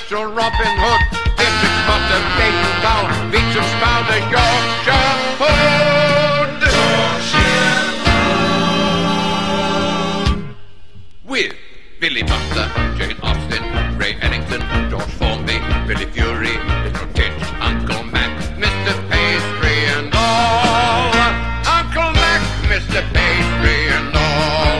Churchill, Robin Hood, Beatrix Potter, Bacon Bowl, Beecham Spouter, Yorkshire Hood. With Billy Butler, Jane Austen, Ray Ellington, George Formby, Billy Fury, Little Titch, Uncle Mac, Mr. Pastry and all. Uncle Mac, Mr. Pastry and all.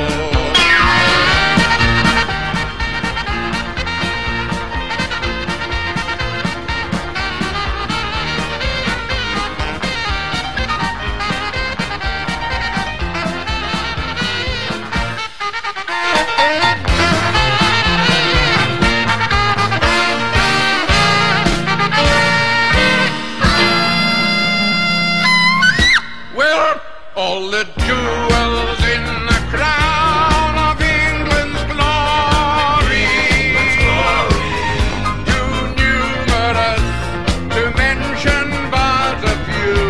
All the jewels in the crown of England's glory, too numerous to mention but a few,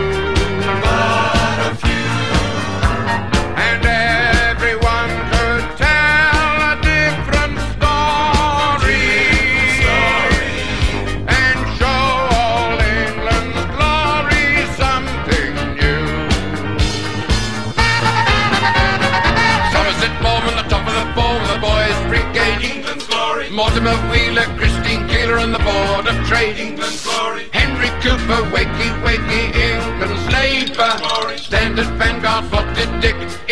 and everyone could tell a different story, and show all England's glory something new. The boys' brigade, England's glory. Mortimer Wheeler, Christine Keeler and the Board of Trade, England's glory. Henry Cooper, Wakey, England's Labour. Standard Vanguard, what did Dick